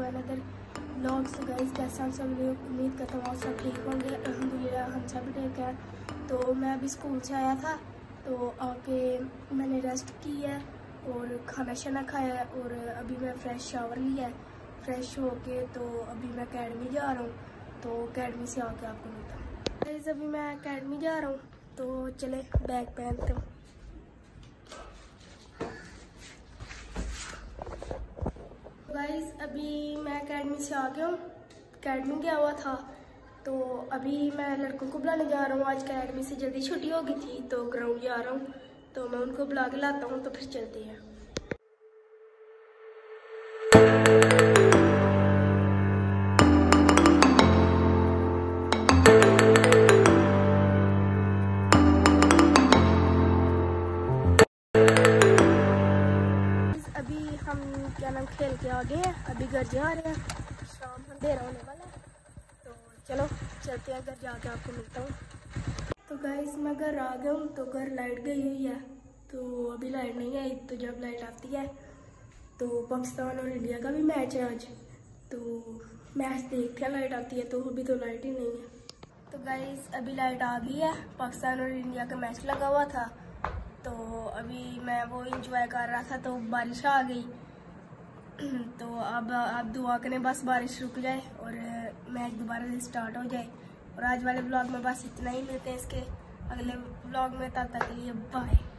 Another vlog. So guys, कैसे हम सब लोग, उम्मीद करता हूँ आप सब ठीक होंगे। अल्हम्दुलिल्लाह हम सब ठीक हैं। तो मैं अभी स्कूल से आया था, तो आके मैंने रेस्ट की है और खाना शाना खाया है और अभी मैं फ्रेश शावर लिया है। फ्रेश होके तो अभी मैं अकेडमी जा रहा हूँ, तो अकेडमी से आके आपको मिलता हूँ। गाइस अभी मैं अकेडमी जा रहा हूँ, तो चले बैग पहनते हूँ। गाइस अभी मैं अकेडमी से आ गया हूँ, अकेडमी गया हुआ था, तो अभी मैं लड़कों को बुलाने जा रहा हूँ। आज अकेडमी से जल्दी छुट्टी हो गई थी, तो ग्राउंड जा रहा हूँ, तो मैं उनको बुला के लाता हूँ, तो फिर चलते हैं। अभी हम क्या नाम खेल के आ गए हैं, अभी घर जा रहे हैं, शाम अंधेरा होने वाला है, तो चलो चलते हैं, घर जाके आपको मिलता हूँ। तो गाइस मैं घर आ गया हूँ, तो घर लाइट गई हुई है, तो अभी लाइट नहीं आई, तो जब लाइट आती है तो पाकिस्तान और इंडिया का भी मैच है आज, तो मैच देखते हैं, लाइट आती है, तो अभी तो लाइट ही नहीं है। तो गाइस अभी लाइट आ गई है, पाकिस्तान और इंडिया का मैच लगा हुआ था, तो अभी मैं वो इंजॉय कर रहा था, तो बारिश आ गई। तो अब आप दुआ करें बस बारिश रुक जाए और मैच दोबारा से स्टार्ट हो जाए। और आज वाले ब्लॉग में बस इतना ही, मिलते हैं इसके अगले ब्लॉग में, तब तक के लिए बाय।